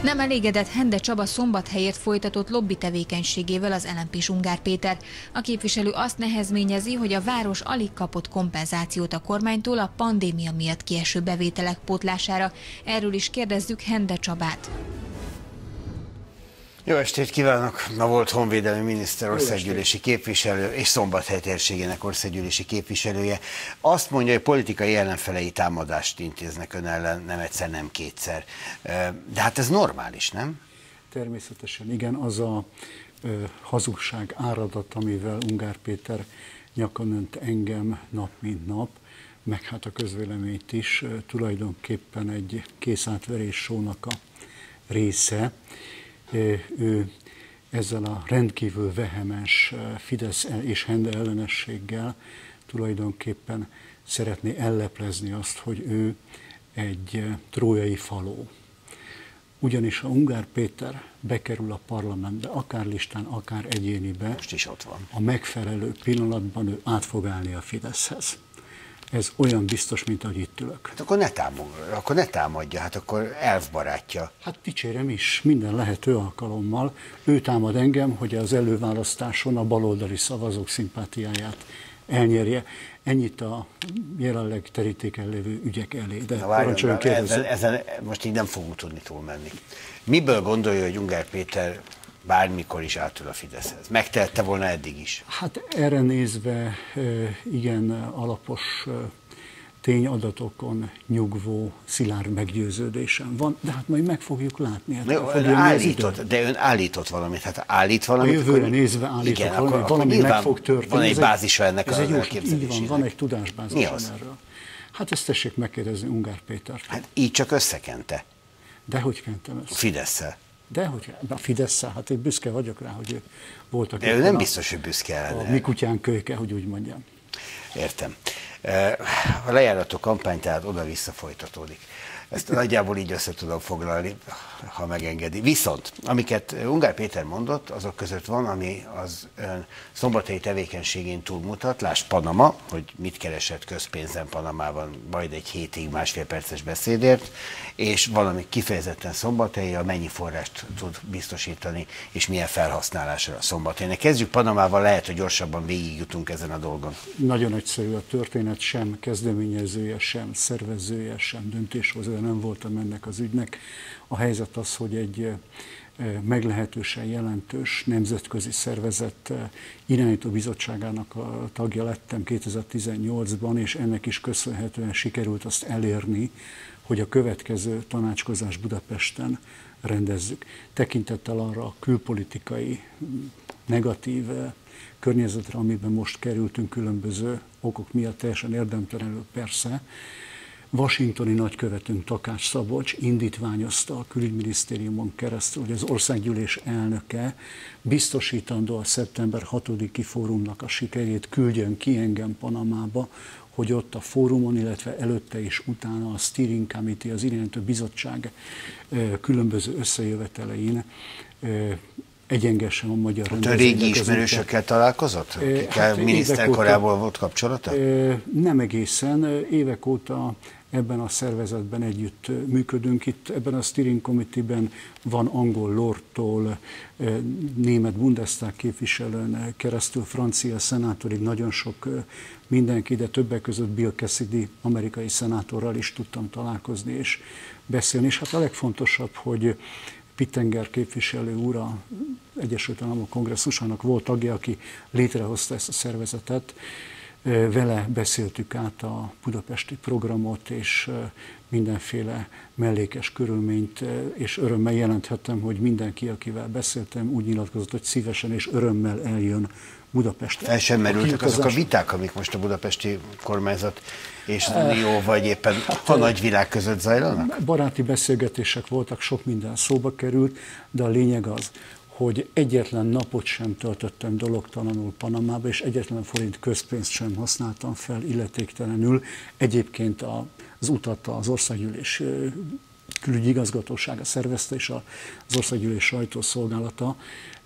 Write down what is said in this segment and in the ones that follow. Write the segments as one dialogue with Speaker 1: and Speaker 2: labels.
Speaker 1: Nem elégedett Hende Csaba Szombathelyért folytatott lobby tevékenységével az LMP-s Ungár Péter. A képviselő azt nehezményezi, hogy a város alig kapott kompenzációt a kormánytól a pandémia miatt kieső bevételek pótlására. Erről is kérdezzük Hende Csabát.
Speaker 2: Jó estét kívánok! Ma volt honvédelmi miniszter, országgyűlési képviselő és Szombathely térségének országgyűlési képviselője. Azt mondja, hogy politikai ellenfelei támadást intéznek ön ellen, nem egyszer, nem kétszer. De hát ez normális, nem?
Speaker 3: Természetesen igen, az a hazugság áradat, amivel Ungár Péter nyakon önt engem nap mint nap, meg hát a közvéleményt is, tulajdonképpen egy készátverés show-nak a része. Ő ezzel a rendkívül vehemens Fidesz és Hende ellenességgel tulajdonképpen szeretné elleplezni azt, hogy ő egy trójai faló. Ugyanis ha Ungár Péter bekerül a parlamentbe, akár listán, akár egyénibe,
Speaker 2: most is ott van.
Speaker 3: A megfelelő pillanatban ő át fog állni a Fideszhez. Ez olyan biztos, mint ahogy itt ülök.
Speaker 2: Hát akkor ne támadja, hát akkor elfbarátja.
Speaker 3: Hát dicsérem is, minden lehető alkalommal. Ő támad engem, hogy az előválasztáson a baloldali szavazók szimpátiáját elnyerje. Ennyit a jelenleg terítéken lévő ügyek elé. De
Speaker 2: ezen most így nem fogunk tudni túlmenni. Miből gondolja, hogy Ungár Péter bármikor is átül a Fideszhez? Megtehette volna eddig is?
Speaker 3: Hát erre nézve igen alapos tényadatokon nyugvó, szilárd meggyőződésem van, de hát majd meg fogjuk látni. Hát
Speaker 2: de ön állított valamit, hát állít valamit.
Speaker 3: A jövőre nézve állított valamit, valami meg fog történni.
Speaker 2: Van egy bázisa ennek az elképzelésének.
Speaker 3: Így van egy tudásbázis erről. Hát ezt tessék megkérdezni Ungár Pétertől.
Speaker 2: Hát így csak összekente.
Speaker 3: Dehogy kentem ezt.
Speaker 2: A Fidesszel.
Speaker 3: Dehogy, a Fidesszel, hát én büszke vagyok rá, hogy voltak.
Speaker 2: De ő nem biztos, hogy büszke ellene.
Speaker 3: A mi kutyánk kölyke, hogy úgy mondjam.
Speaker 2: Értem. A lejárató kampány tehát oda-vissza folytatódik. Ezt nagyjából így össze tudom foglalni, ha megengedi. Viszont, amiket Ungár Péter mondott, azok között van, ami az szombathelyi tevékenységén túlmutat. Lásd Panama, hogy mit keresett közpénzen Panamában, majd egy hétig, másfél perces beszédért, és valami kifejezetten szombathelyi, mennyi forrást tud biztosítani, és milyen felhasználásra a Szombathelynek. Kezdjük Panamával, lehet, hogy gyorsabban végigjutunk ezen a dolgon.
Speaker 3: Nagyon egyszerű a történet, sem kezdeményezője, sem szervezője, sem döntéshozója nem voltam ennek az ügynek. A helyzet az, hogy egy meglehetősen jelentős nemzetközi szervezet irányító bizottságának a tagja lettem 2018-ban, és ennek is köszönhetően sikerült azt elérni, hogy a következő tanácskozás Budapesten rendezzük. Tekintettel arra a külpolitikai negatív környezetre, amiben most kerültünk különböző okok miatt, teljesen érdemtelenül persze, washingtoni nagykövetünk Takács Szabolcs indítványozta a külügyminisztériumon keresztül, hogy az országgyűlés elnöke biztosítandó a szeptember 6-i fórumnak a sikerét, küldjön ki engem Panamába, hogy ott a fórumon, illetve előtte és utána a Steering Committee, az irányító bizottság különböző összejövetelein egyengessem a magyar
Speaker 2: rendezvénynek. A régi ismerősökkel találkozott? Akikkel hát miniszterkorából volt kapcsolata?
Speaker 3: Nem egészen. Évek óta ebben a szervezetben együtt működünk. Itt ebben a Steering Committee-ben van angol lordtól, német Bundestag képviselőn keresztül, francia szenátorig nagyon sok mindenki, de többek között Bill Cassidy, amerikai szenátorral is tudtam találkozni és beszélni. És hát a legfontosabb, hogy Pittenger képviselő úr, az Egyesült Államok kongresszusának volt tagja, aki létrehozta ezt a szervezetet. Vele beszéltük át a budapesti programot, és mindenféle mellékes körülményt, és örömmel jelenthettem, hogy mindenki, akivel beszéltem, úgy nyilatkozott, hogy szívesen és örömmel eljön Budapestre.
Speaker 2: Fel sem merültek azok a viták, amik most a budapesti kormányzat és az Unió, vagy éppen a nagyvilág között zajlanak?
Speaker 3: Baráti beszélgetések voltak, sok minden szóba került, de a lényeg az, hogy egyetlen napot sem töltöttem dologtalanul Panamába, és egyetlen forint közpénzt sem használtam fel illetéktelenül. Egyébként az utat az országgyűlés külügyi igazgatósága szervezte, és az Országgyűlés sajtószolgálata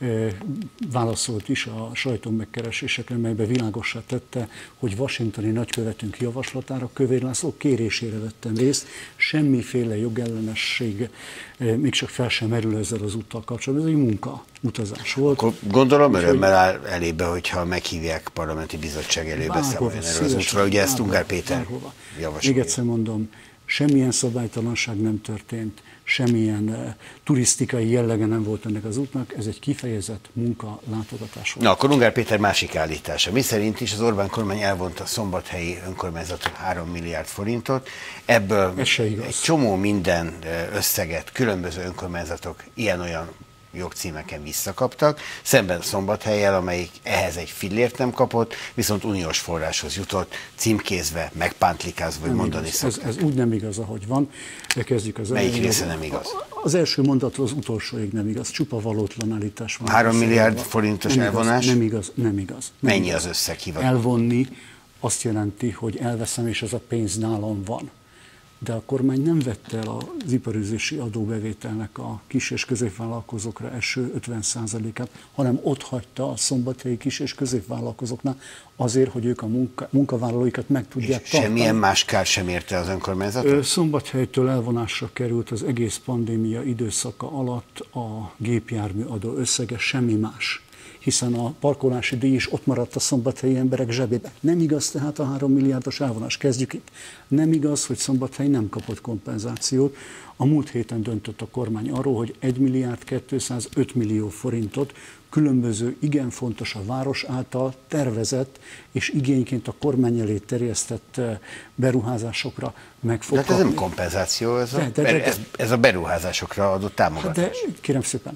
Speaker 3: válaszolt is a sajtó megkeresésekre, melyben világossá tette, hogy washingtoni nagykövetünk javaslatára Kövér László kérésére vettem részt, semmiféle jogellenesség még csak fel sem merül ezzel az úttal kapcsolatban. Ez egy munkautazás volt.
Speaker 2: Akkor gondolom örömmel áll elébe, hogyha meghívják parlamenti bizottság elébe számoljon erről az útra. Ugye ezt Ungár Péter javasolja.
Speaker 3: Még egyszer mondom, semmilyen szabálytalanság nem történt, semmilyen turisztikai jellege nem volt ennek az útnak, ez egy kifejezett munkalátogatás volt.
Speaker 2: Na, akkor Ungár Péter másik állítása. Mi szerint is az Orbán kormány elvonta a szombathelyi önkormányzaton 3 milliárd forintot, ebből egy csomó minden összeget különböző önkormányzatok ilyen-olyan jogcímeken visszakaptak, szemben Szombathellyel, amelyik ehhez egy fillért nem kapott, viszont uniós forráshoz jutott, címkézve, megpántlikázva, vagy mondani szokták.
Speaker 3: Ez úgy nem igaz, ahogy van. Kezdjük az
Speaker 2: melyik része nem igaz?
Speaker 3: Az első mondatról az utolsóig nem igaz, csupa valótlan állítás van.
Speaker 2: 3 milliárd forintos nem elvonás?
Speaker 3: Nem igaz.
Speaker 2: Mennyi az összeg hivatal?
Speaker 3: Elvonni azt jelenti, hogy elveszem, és ez a pénz nálam van. De a kormány nem vette el az iparűzési adóbevételnek a kis- és középvállalkozókra eső 50%-át, hanem ott hagyta a szombathelyi kis- és középvállalkozóknál azért, hogy ők a munkavállalóikat meg tudják tartani.
Speaker 2: Semmilyen más kár sem érte az önkormányzatot?
Speaker 3: Szombathelytől elvonásra került az egész pandémia időszaka alatt a gépjárműadó összege, semmi más. Hiszen a parkolási díj is ott maradt a szombathelyi emberek zsebébe. Nem igaz tehát a 3 milliárdos elvonás. Kezdjük itt. Nem igaz, hogy Szombathely nem kapott kompenzációt. A múlt héten döntött a kormány arról, hogy 1 milliárd 205 millió forintot különböző igen fontos a város által tervezett és igényként a kormány elé terjesztett beruházásokra meg fog kapni.
Speaker 2: Ez nem kompenzáció, ez a beruházásokra adott támogatás.
Speaker 3: De kérem szépen,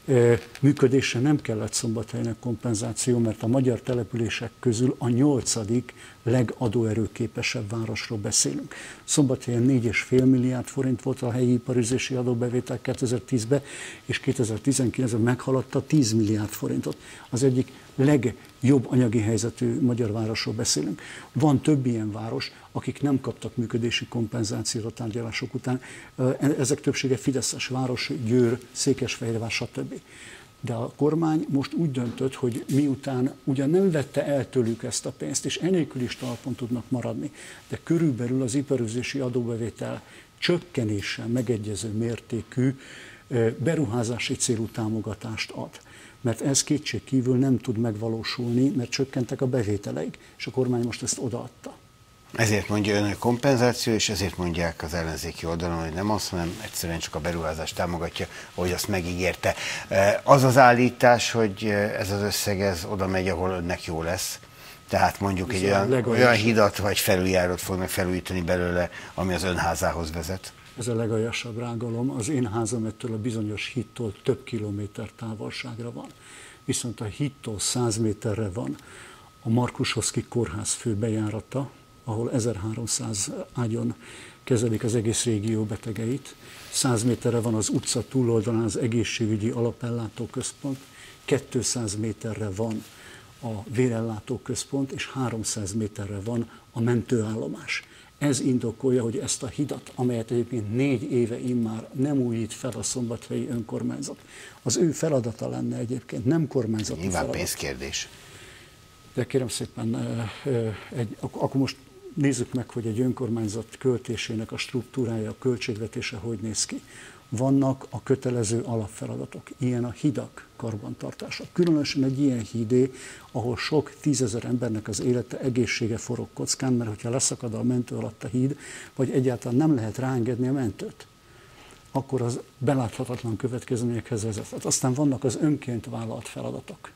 Speaker 3: működésre nem kellett Szombathelynek kompenzáció, mert a magyar települések közül a 8. legadóerőképesebb városról beszélünk. Szombathelyen 4,5 milliárd forint volt a helyi iparüzési adóbevétel 2010-ben, és 2019-ben meghaladta 10 milliárd forintot. Az egyik legjobb anyagi helyzetű magyar városról beszélünk. Van több ilyen város, akik nem kaptak működési kompenzációt a tárgyalások után. Ezek többsége fideszes város, Győr, Székesfehérvár, stb. De a kormány most úgy döntött, hogy miután ugyan nem vette el tőlük ezt a pénzt, és enélkül is talpon tudnak maradni, de körülbelül az iparüzési adóbevétel csökkenéssel megegyező mértékű beruházási célú támogatást ad. Mert ez kétségkívül nem tud megvalósulni, mert csökkentek a bevételeik, és a kormány most ezt odaadta.
Speaker 2: Ezért mondja ön, hogy kompenzáció, és ezért mondják az ellenzéki oldalon, hogy nem az, hanem egyszerűen csak a beruházást támogatja, ahogy azt megígérte. Az az állítás, hogy ez az összeg ez oda megy, ahol önnek jó lesz. Tehát mondjuk egy olyan hidat vagy felüljárót fognak felújítani belőle, ami az önházához vezet.
Speaker 3: Ez a legaljasabb rágalom. Az én házam ettől a bizonyos hittól több kilométer távolságra van. Viszont a hittól 100 méterre van a Markus-Hoszky kórház fő bejárata, ahol 1300 ágyon kezelik az egész régió betegeit. 100 méterre van az utca túloldalán az egészségügyi alapellátó központ, 200 méterre van a vérellátó központ, és 300 méterre van a mentőállomás. Ez indokolja, hogy ezt a hidat, amelyet egyébként 4 éve immár nem újít fel a szombathelyi önkormányzat. Az ő feladata lenne egyébként, nem kormányzati
Speaker 2: Nyilván
Speaker 3: feladat.
Speaker 2: pénzkérdés.
Speaker 3: De kérem szépen, akkor most nézzük meg, hogy egy önkormányzat költésének a struktúrája, a költségvetése hogy néz ki. Vannak a kötelező alapfeladatok, ilyen a hidak karbantartása. Különösen egy ilyen hídé, ahol sok 10 000 embernek az élete, egészsége forog kockán, mert hogyha leszakad a mentő alatt a híd, vagy egyáltalán nem lehet ráengedni a mentőt, akkor az beláthatatlan következményekhez vezet. Aztán vannak az önként vállalt feladatok,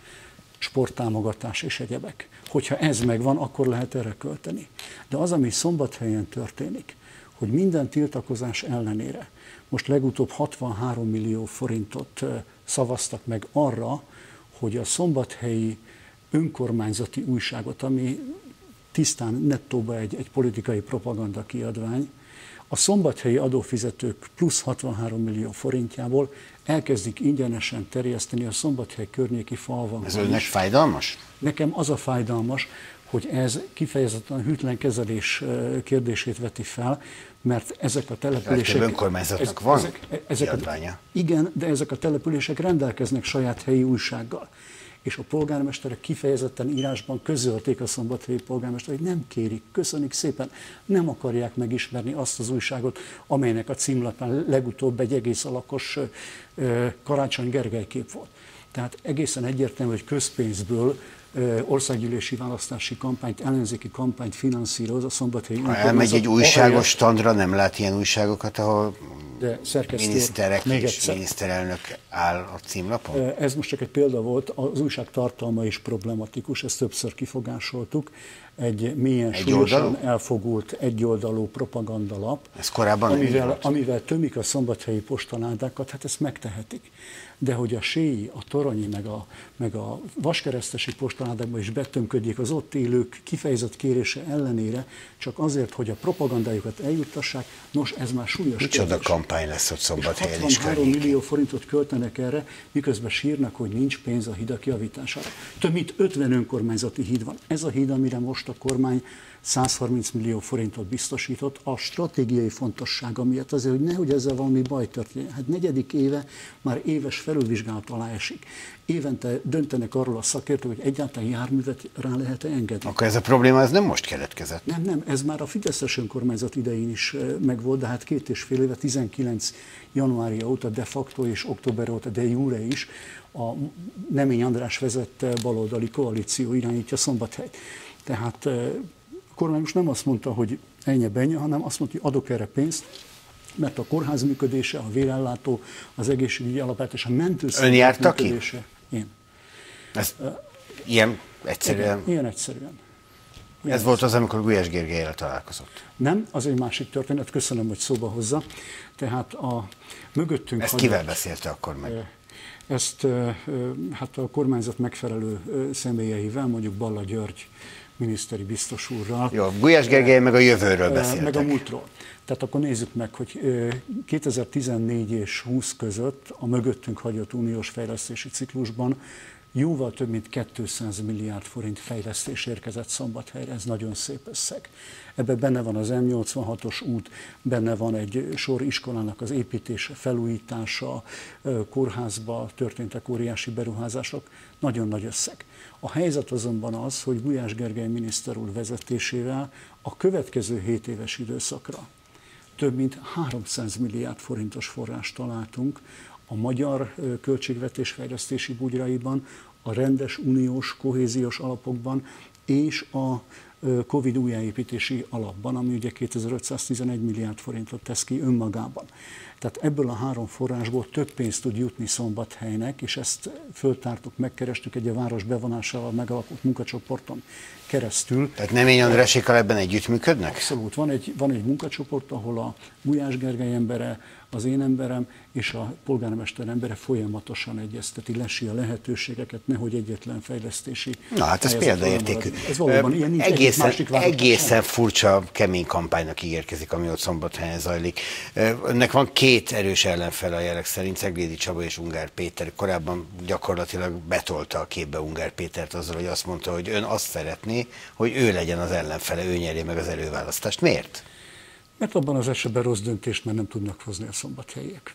Speaker 3: sporttámogatás és egyebek. Hogyha ez megvan, akkor lehet erre költeni. De az, ami Szombathelyen történik, hogy minden tiltakozás ellenére most legutóbb 63 millió forintot szavaztak meg arra, hogy a szombathelyi önkormányzati újságot, ami tisztán nettóba egy politikai propaganda kiadvány, a szombathelyi adófizetők plusz 63 millió forintjából elkezdik ingyenesen terjeszteni a Szombathely környéki falvankon.
Speaker 2: Ez önnek fájdalmas?
Speaker 3: Nekem az a fájdalmas, hogy ez kifejezetten hűtlen kezelés kérdését veti fel, mert ezek a települések...
Speaker 2: Több önkormányzatnak van kiadványa.
Speaker 3: Igen, de ezek a települések rendelkeznek saját helyi újsággal. És a polgármesterek kifejezetten írásban közölték, a szombathelyi polgármester, hogy nem kérik, köszönik szépen, nem akarják megismerni azt az újságot, amelynek a címlapán legutóbb egy egész alakos Karácsony Gergely kép volt. Tehát egészen egyértelmű, hogy közpénzből országgyűlési választási kampányt, ellenzéki kampányt finanszíroz a szombathelyi
Speaker 2: önkormányzat. Ha elmegy egy újságos standra, nem lát ilyen újságokat, ahol miniszterek és miniszterelnök áll a címlapon?
Speaker 3: Ez most csak egy példa volt, az újság tartalma is problematikus, ezt többször kifogásoltuk. Egy mélyen súlyosan elfogult egyoldalú propagandalap,
Speaker 2: ez korábban
Speaker 3: amivel tömik a szombathelyi postaládákat, hát ezt megtehetik. De hogy a séi, a toronyi, meg a vaskeresztesi postaládákban is betömködjék az ott élők kifejezett kérése ellenére, csak azért, hogy a propagandájukat eljuttassák, nos, ez már súlyos
Speaker 2: kérdés. Micsoda kampány lesz ott Szombathelyen is.
Speaker 3: 63 millió forintot költenek erre, miközben sírnak, hogy nincs pénz a hidak javítására. Több mint 50 önkormányzati híd van. Ez a híd, amire most a kormány 130 millió forintot biztosított, a stratégiai fontossága miatt azért, hogy nehogy ezzel valami baj történjen. Hát 4. éve már éves felülvizsgálat alá esik. Évente döntenek arról a szakértők, hogy egyáltalán járművet rá lehet engedni.
Speaker 2: Akkor ez a probléma ez nem most keletkezett?
Speaker 3: Nem, ez már a fideszes önkormányzat idején is megvolt, de hát 2,5 éve, 19 januárja óta de facto és október óta de jure is a Nemény András vezette baloldali koalíció irányítja Szombathelyt. Tehát a kormány most nem azt mondta, hogy ennyi-bennyi, hanem azt mondta, hogy adok erre pénzt, mert a kórház működése, a vérellátó, az egészségügyi alapát és a mentőszolgálat működése. Én.
Speaker 2: Ez ilyen egyszerűen?
Speaker 3: Ilyen egyszerűen.
Speaker 2: Ez volt az, amikor Gulyás Gergellyel találkozott?
Speaker 3: Nem, az egy másik történet, köszönöm, hogy szóba hozza. Tehát a mögöttünk...
Speaker 2: Ezt kivel beszélte akkor meg?
Speaker 3: Ezt hát a kormányzat megfelelő személyeivel, mondjuk Balla György miniszteri biztos úrral.
Speaker 2: Jó, Gulyás Gergely meg a jövőről beszéltek.
Speaker 3: Meg a múltról. Tehát akkor nézzük meg, hogy 2014 és 20 között a mögöttünk hagyott uniós fejlesztési ciklusban jóval több mint 200 milliárd forint fejlesztés érkezett Szombathelyre, ez nagyon szép összeg. Ebben benne van az M86-os út, benne van egy sor iskolának az építése, felújítása, kórházba történtek óriási beruházások, nagyon nagy összeg. A helyzet azonban az, hogy Gulyás Gergely miniszter úr vezetésével a következő 7 éves időszakra több mint 300 milliárd forintos forrást találtunk a magyar költségvetésfejlesztési bugyraiban, a rendes uniós kohéziós alapokban és a Covid újjáépítési alapban, ami ugye 2511 milliárd forintot tesz ki önmagában. Tehát ebből a 3 forrásból több pénzt tud jutni Szombathelynek, és ezt föltártuk, megkerestük egy a város bevonásával megalakult munkacsoporton keresztül.
Speaker 2: Tehát Nemény Andrásékkal ebben együttműködnek?
Speaker 3: Abszolút. Van egy munkacsoport, ahol a Gulyás Gergely embere, az én emberem és a polgármester embere folyamatosan egyezteti, lesi a lehetőségeket, nehogy egyetlen fejlesztési...
Speaker 2: Na hát ez példaértékű.
Speaker 3: Ez valóban ilyen nincs,
Speaker 2: egészen furcsa, kemény kampánynak ígérkezik, ami ott Szombathelyen zajlik. Ennek van 2 erős ellenfele a jelek szerint, Ceglédi Csaba és Ungár Péter. Korábban gyakorlatilag betolta a képbe Ungár Pétert azzal, hogy azt mondta, hogy ön azt szeretné, hogy ő legyen az ellenfele, ő nyerje meg az előválasztást. Miért?
Speaker 3: Mert abban az esetben rossz döntést már nem tudnak hozni a szombathelyiek.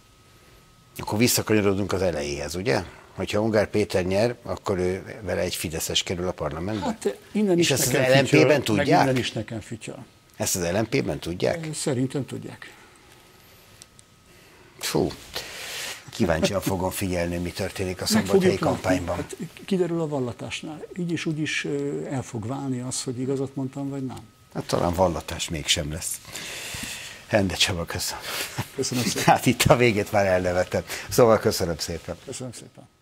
Speaker 2: Akkor visszakanyarodunk az elejéhez, ugye? Hogyha Ungár Péter nyer, akkor ő vele egy fideszes kerül a parlamentbe?
Speaker 3: Hát innen is
Speaker 2: és ezt az LMP-ben tudják?
Speaker 3: Meg is nekem fütyöl.
Speaker 2: Ezt az LMP-ben tudják?
Speaker 3: Szerintem tudják.
Speaker 2: Fú, kíváncsian fogom figyelni, mi történik a szombathelyi kampányban.
Speaker 3: Hát kiderül a vallatásnál. Így is úgy is el fog válni az, hogy igazat mondtam, vagy nem.
Speaker 2: Hát talán vallatás mégsem lesz. Hende Csaba, köszönöm.
Speaker 3: Köszönöm szépen.
Speaker 2: Hát itt a végét már elnevettem. Szóval köszönöm szépen.
Speaker 3: Köszönöm szépen.